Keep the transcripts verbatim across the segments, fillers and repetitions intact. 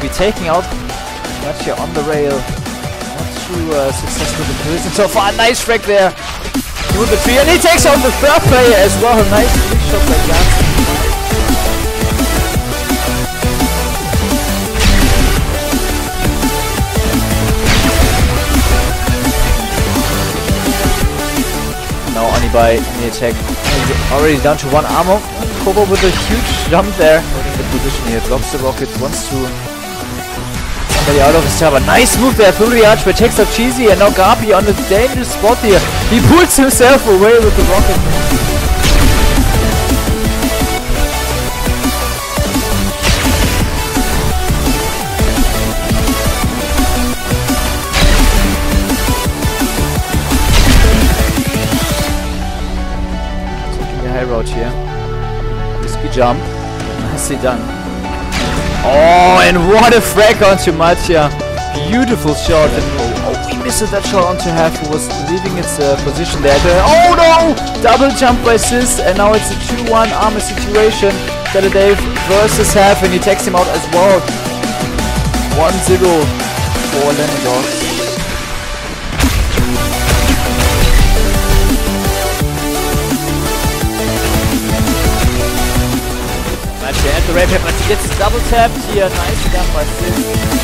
be taking out Mattia on the rail. Not too uh, successful in position so far. Nice frag there. With the three, and he takes out the third player as well. Nice big shot by Jansen. Now Anibai in the attack. Already down to one armor. Kovo with a huge jump there. Holding the position here. Drops the rocket. Wants to somebody out of his tower. Nice move there through the archway. Takes out Cheesy, and now Gabi on a dangerous spot here. He pulls himself away with the rocket. Taking the high road here. Risky jump. Nicely done. Oh, and what a frag onto Mattia. Beautiful shot. And oh, oh, we missed that shot onto Half, who was leaving its uh, position there. Oh no! Double jump by Sis, and now it's a two one armor situation. Dave versus Half, and he takes him out as well. one zero for Lennox. Mattia at the red tap, Mattia gets double tapped here. Nice done by Sis.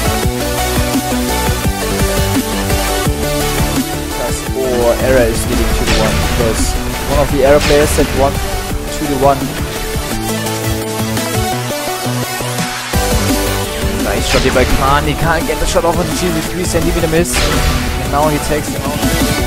Or error is leading to the one, because one of the error players set one to the one. Nice shot here by Khan. He can't get the shot off on the G Z three, sending even a miss. And now he takes him out.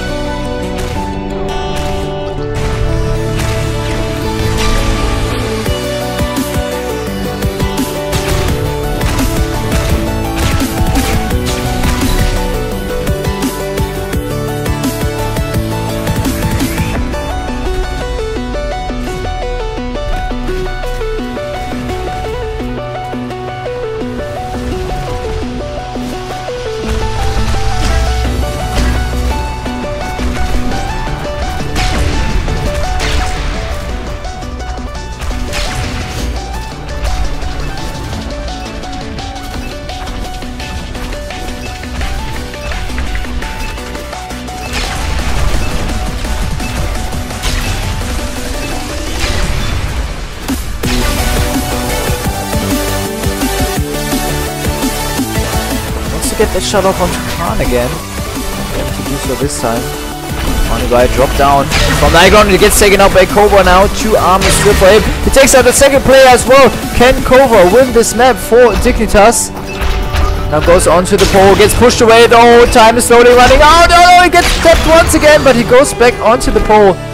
Get that shot off onto Khan again. Able to do so this time. Anibai drop down from the high ground. He gets taken out by Kovo now. Two armors still for him. He takes out the second player as well. Can Kovo win this map for Dignitas? Now goes onto the pole. Gets pushed away. Oh, time is slowly running out. Oh no, he gets tapped once again, but he goes back onto the pole.